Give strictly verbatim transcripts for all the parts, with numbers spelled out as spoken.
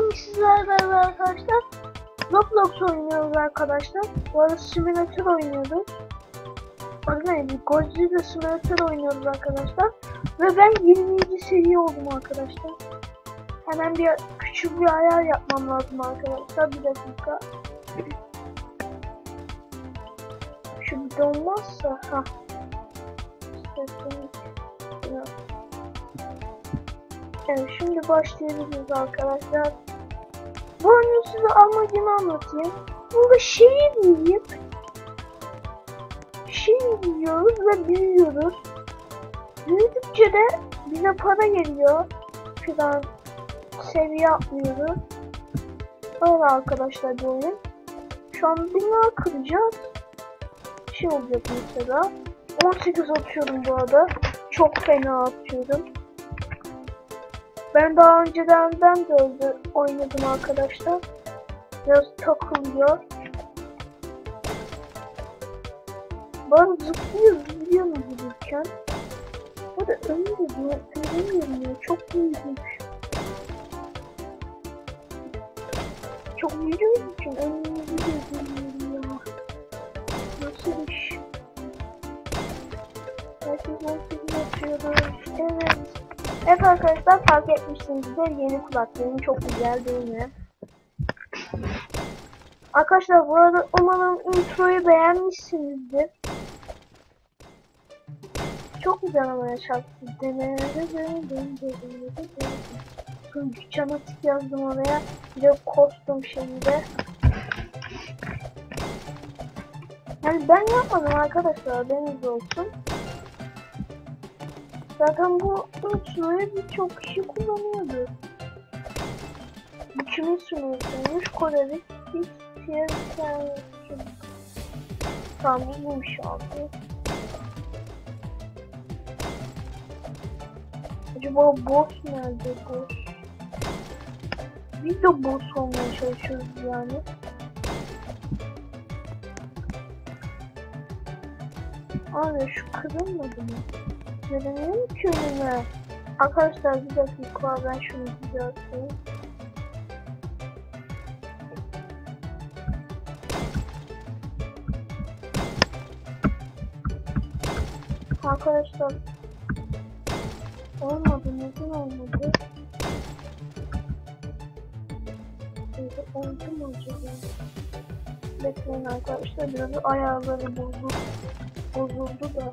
Bugün sizlerle arkadaşlar Roblox oynuyoruz arkadaşlar. Bu arada simülatör oynuyoruz. Adı neydi? Godzilla simülatör oynuyoruz arkadaşlar. Ve ben yirminci seviye oldum arkadaşlar. Hemen bir küçük bir ayar yapmam lazım arkadaşlar. Bir dakika. Şu bir de olmazsa ha. Evet, şimdi başlayabiliriz arkadaşlar. Bu oyunu size amacını anlatayım. Burada şehir yiyip şehir yiyoruz ve büyüyoruz. Büyüdükçe de bize para geliyor. Filan seviye atlıyoruz. Öyle arkadaşlar bu oyun. Şu an bina kıracağız. Şey olacak mesela. on sekiz atıyorum bu arada. Çok fena atıyorum. Ben daha önceden ben de öyle oynadım arkadaşlar. Biraz takılıyor. Bana zıplıyoruz biliyor musunuz vururken? Bu da ölmüyor. Ölmüyorum ya. Çok büyüdük. Çok büyüdüğümüz için önümüzü gözlüyorum ya. Nasıl iş? Herkes on sekiz atıyoruz. Evet. Evet arkadaşlar, fark etmişsinizdir, yeni kulaklığım çok güzel değil mi? Arkadaşlar bu arada umarım introyu beğenmişsinizdir. Çok güzel ama şarkı. Çanatik yazdım oraya. Bir de kostüm şimdi. Yani ben yapmadım arkadaşlar, haberiniz olsun. Zaten bu introyu birçok kişi kullanıyordu. Bu kimin sunuyormuş? Kore'de hiç siyasi. Tamam, iyiymiş abi. Acaba boss nerede boss? Biz de boss olmaya çalışıyoruz yani. Abi şu kırılmadı mı? Göremiyorum ki önüme. Arkadaşlar bir dakika, ben şunu düzelteyim. Arkadaşlar olmadı, neden olmadı? Şöyle oldu mu acaba? Bekleyin arkadaşlar, biraz ayarları bozuldu, bozuldu da.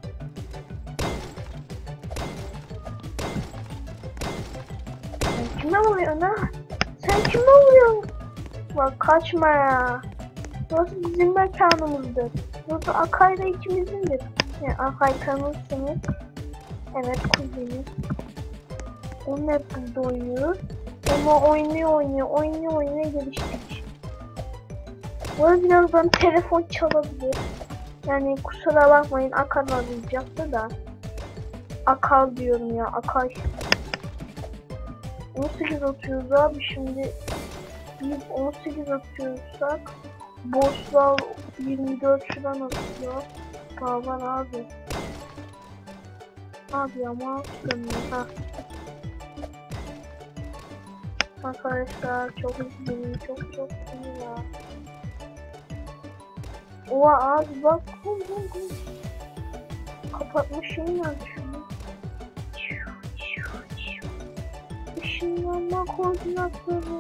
Kime vuruyorsun ha? Sen kime vuruyorsun? Bak kaçma ya. Burası bizim mekanımızdır. Burası Akay'da ikimizindir. Yani Akay tanırsınız. Evet, kuzeniz. Onun hep burada oynuyor. Ama oynuyor oynuyor oynuyor oynuyor geliştik. Bu arada birazdan telefon çalabilir. Yani kusura bakmayın, Akar arayacaktı da. Akal diyorum ya, Akay. on sekiz atıyoruz abi şimdi. Biz on sekiz atıyorsak bosslar yirmi dört şuradan atıyor. Tamam abi. Abi ama ha. Arkadaşlar çok üzgünüm, çok çok iyi ya. Oha abi bak, kum kum kum. Kapatmışım ya şunu. Işınlanma koordinatları.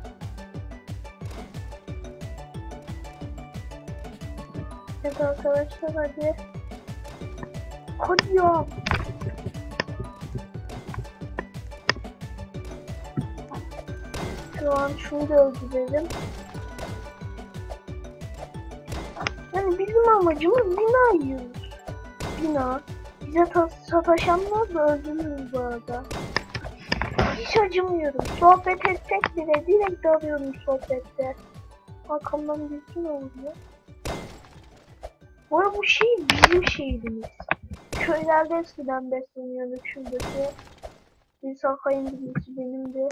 Evet arkadaşlar hadi. Hadi ya. Şu an şunu da öldürelim. Yani bizim amacımız bina yiyoruz. Bina. Bize sataşanlar da öldürürüz bu arada. Hiç acımıyorum. Sohbet etsek bile direkt dalıyorum sohbette. Arkamdan birisi ne oluyor? Bu arada bu şey bizim şehrimiz. Köylerde eskiden besleniyorduk şuradaki. Bir Sakay'ın birisi benimdi.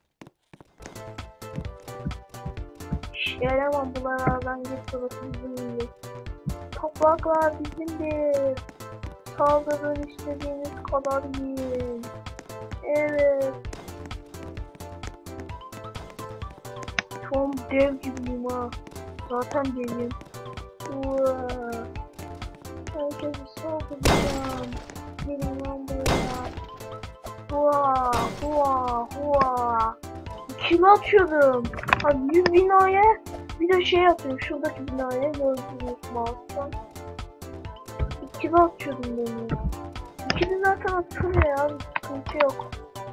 Yaramam buralardan git, burası bizimdir. Topraklar bizimdir. Saldırın, istediğiniz kadar yiyin. Evet. Şu an dev gibiyim ha. Zaten devim. Wow. Herkesi saldıracağım. Gelin lan buraya. Hua hua hua. Kim atıyordum? Ha bir binaya bir de şey atıyorum. Şuradaki binaya gördüğünüz mouse'dan. İkili atıyordum beni. İkili zaten atılıyor ya. Sıkıntı yok.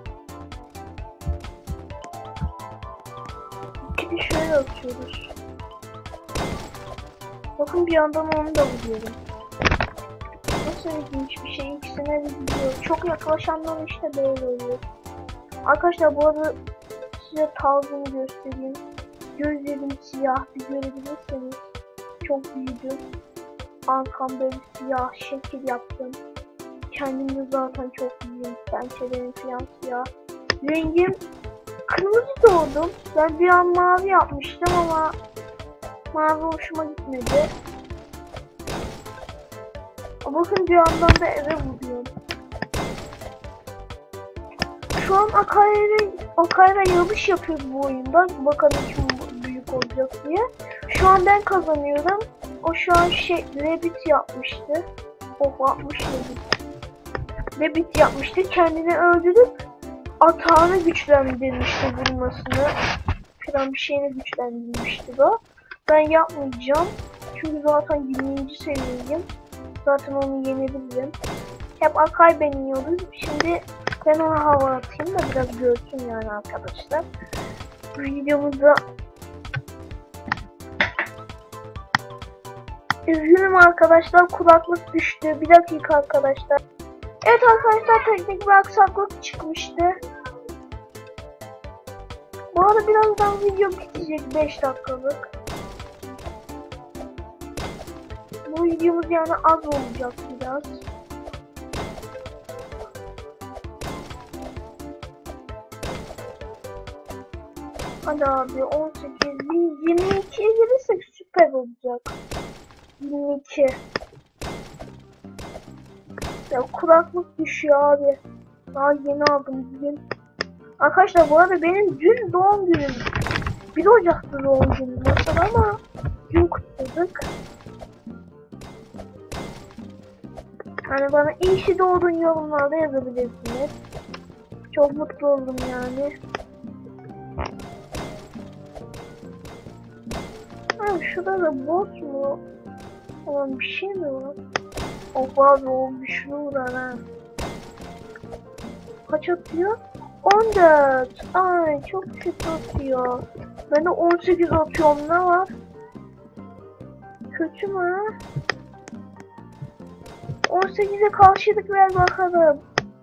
İkili şöyle atıyoruz. Bakın bir yandan onu da vuruyorum. Nasıl ilginç bir şey, ikisine de gidiyor. Çok yaklaşanlar işte böyle oluyor. Arkadaşlar bu arada size tarzımı göstereyim. Gözlerim siyah, bir görebilirseniz. Çok büyüdü. Arkamda bir siyah şekil yaptım. Kendim de zaten çok iyiyim. Pençelerim falan siyah. Rengim kırmızı doğdum. Ben bir an mavi yapmıştım ama mavi hoşuma gitmedi. Bakın bir yandan da eve vuruyorum. Şu an Akayra, Akayra yarış yapıyor bu oyunda. Bakalım kim büyük olacak diye. Şu an ben kazanıyorum. O şu an şey Rabbit yapmıştı. Oh yapmış Rabbit. Rabbit yapmıştı. Kendini öldürüp atağını güçlendirmişti, vurmasını. Falan bir şeyini güçlendirmişti da. Ben yapmayacağım. Çünkü zaten yirminci seviyeyim. Zaten onu yenebilirim. Hep Akay ben yiyoruz. Şimdi ben ona hava atayım da biraz görsün yani arkadaşlar. Bu videomuzda üzgünüm arkadaşlar, kulaklık düştü. Bir dakika arkadaşlar. Evet arkadaşlar, teknik bir aksaklık çıkmıştı. Bu arada birazdan video bitecek, beş dakikalık. Bu videomuz yani az olacak biraz. Hadi abi on sekiz, yirmi ikiye gelirsek süper olacak. yirmi iki. Ya kulaklık düşüyor abi. Daha yeni aldım bugün. Arkadaşlar bu arada benim dün doğum günüm. bir Ocak'ta doğum günüm mesela ama dün kutladık. Hani bana iyi ki doğdun yorumlarda yazabilirsiniz. Çok mutlu oldum yani. Ha şurada da bot mu? Olan bir şey mi var? Oh abi o güçlü vuran ha. Kaç atıyor? on dört. Ay çok kötü atıyor. Ben de on sekiz atıyorum, ne var? Kötü mü? on sekize karşılık ver bakalım.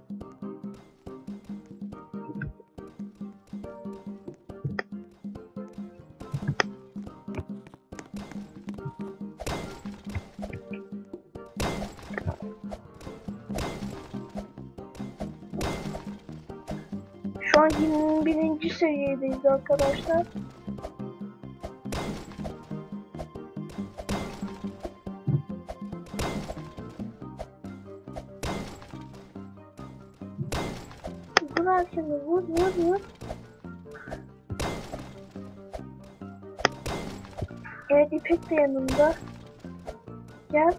Şu an yirmi birinci seviyedeyiz arkadaşlar. Vur herkese, vur vur vur. Evet, İpek de yanımda. Gel.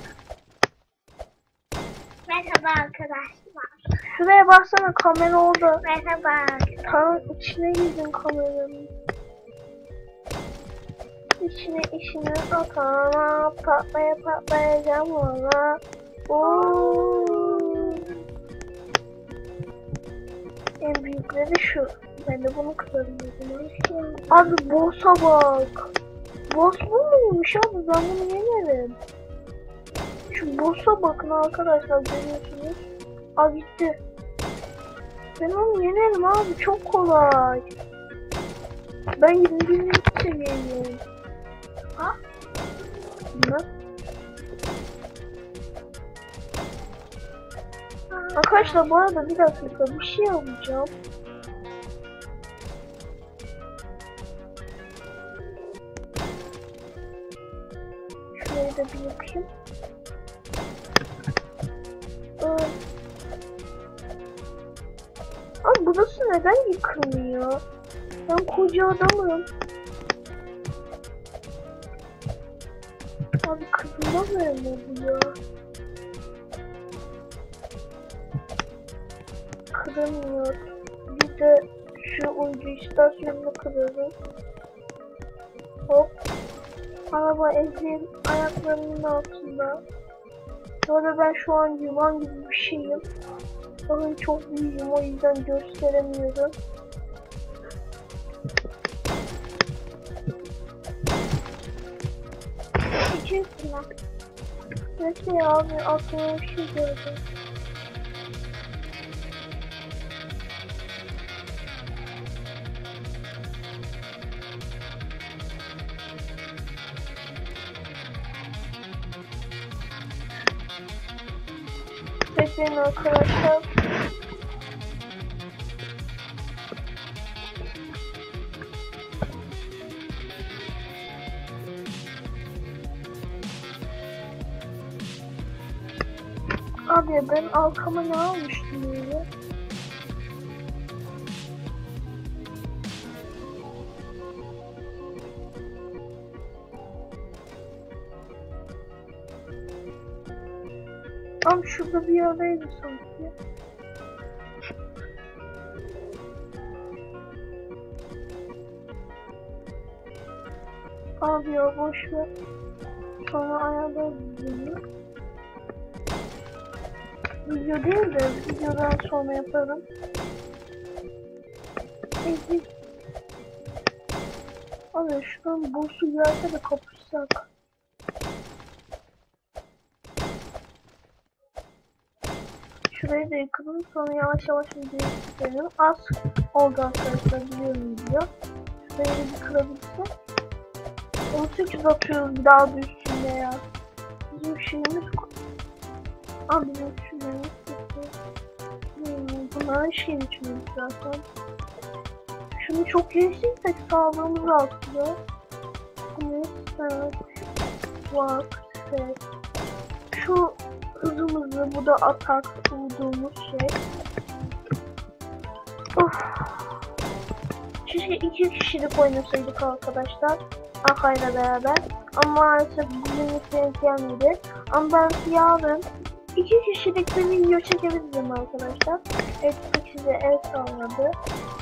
Merhaba arkadaşlar. Şuraya baksana, kamera orada. Merhaba. Tam içine girdin kameranın. İçine işine atana patlaya patlayacağım ona. Ooo. En büyükleri şu. Ben de bunu kırabilirim. Abi boss'a bak. Boss bu muymuş abi? Ben bunu yenerim. Şu boss'a bakın arkadaşlar, görüyorsunuz. Aa gitti. Ben onu yenerim abi, çok kolay. Ben yirmi birinci seviyeyim. Ha? Ne? Arkadaşlar bu arada bir dakika bir şey yapacağım. Şurayı da bir yapayım. Ee, Abi burası neden yıkılmıyor? Ben koca adamım. Abi kırılamıyor mu bu ya? Kırılmıyor. Bir de şu uydu istasyonunu kırarız. Hop. Araba ezil ayaklarımın altında. Sonra ben şu an yılan gibi bir şeyim. Bakın çok büyüğüm, o yüzden gösteremiyorum. Küçüksün. Neyse abi, aklıma bir şey geldi. Bekleyin arkadaşlar. Abi ben arkama ne almıştım öyle? Ama şurada bir yerdeydi sanki. Abi ya boş ver. Sonra ayarlarız bunu. Video değil de videodan sonra yaparım. Peki. Abi şuradan boss'u gelse de kapışsak. Şurayı da yıkalım, sonra yavaş yavaş videoyu bitirelim. Az oldu arkadaşlar, biliyorum video. Şurayı da bir kırabilirsek. on sekiz atıyoruz bir daha da üstünde ya. Bizim şeyimiz... Aa bizim şeyimiz... Hmm, bunların şeyin içimiz zaten. Şunu çok geliştirirsek sağlığımız artıyor. Bunu evet. Walk, set. Şu hızımızı, bu da atak bulduğumuz şey. Of. Keşke iki kişilik oynasaydık arkadaşlar. Akay'la beraber. Ama maalesef bugünlük denk gelmedi. Ama ben yarın iki kişilik bir video çekebilirim arkadaşlar. Evet, size el salladı.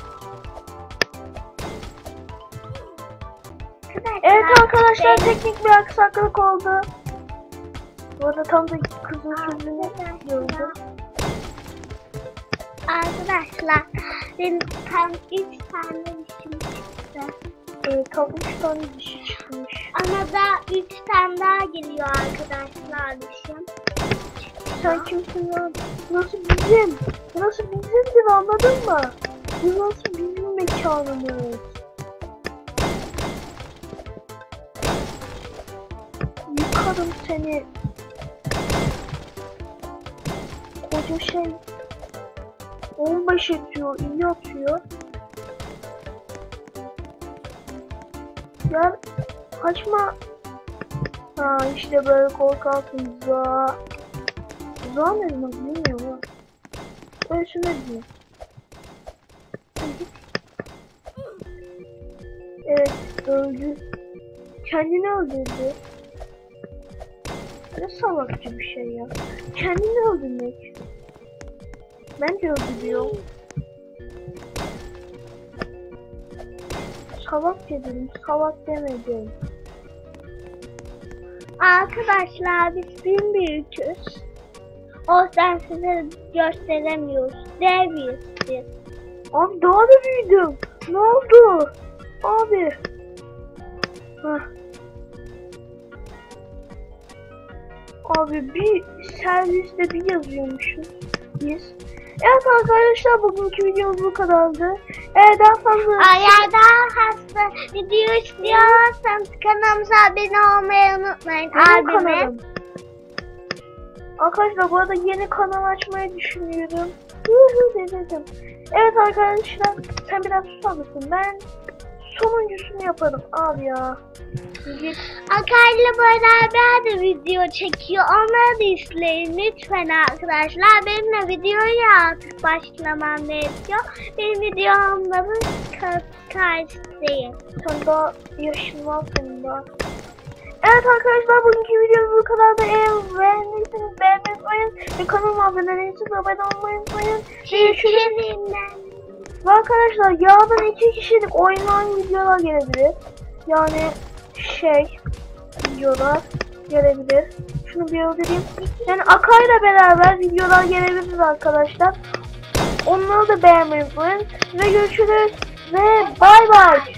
Evet arkadaşlar, teknik bir aksaklık oldu. Bu arada tam da kızın sözünü gördüm. Arkadaşlar benim tam üç tane dişim çıktı. Ee, tam üç tane dişi çıkmış. Ama da üç tane daha geliyor arkadaşlar dişim. Sen kimsin lan? Burası bizim. Burası bizimdir, anladın mı? Burası bizim mekanımız. Yıkarım seni. Koca şey. on beş atıyor, iyi atıyor. Gel, kaçma. Ha işte böyle korkarsın. Za. Za ne demek bilmiyorum ha. Öyle şunu diyeyim. Evet, öldü. Kendini öldürdü. Ne salakçı bir şey ya. Kendini öldürmek. Bence öldürüyor. Salak dedim, salak demedim. Arkadaşlar biz bin büyüküz. O yüzden size gösteremiyoruz. Deviyiz biz. Abi daha da büyüdüm. Ne oldu? Abi. Heh. Abi bir serviste bir yazıyormuşuz biz. Evet arkadaşlar, bugünkü videomuz bu kadardı. Eğer daha fazla... Eğer daha hasta video istiyorsanız kanalımıza abone olmayı unutmayın. Benim Abime. kanalım. Arkadaşlar bu arada yeni kanal açmayı düşünüyorum. Yuhu dedim. Evet arkadaşlar, sen biraz susar mısın? Ben sonuncusunu yaparım abi ya. Git. Akay'la beraber de video çekiyor. Onları da izleyin lütfen arkadaşlar. Benimle videoya artık başlamam gerekiyor. Benim videomda karşıdayım. Sen daha yaşın var senin daha. Evet arkadaşlar, bugünkü videomuz bu kadar da eğer beğendiyseniz beğenmeyi unutmayın ve kanalıma abone değilseniz abone olmayı unutmayın. Görüşürüz. Ve arkadaşlar yarın iki kişilik oynanan videolar gelebilir. Yani şey videolar gelebilir. Şunu bir öldüreyim. Yani Akay'la beraber videolar gelebilir arkadaşlar. Onları da beğenmeyi unutmayın. Ve görüşürüz. Ve bay bay.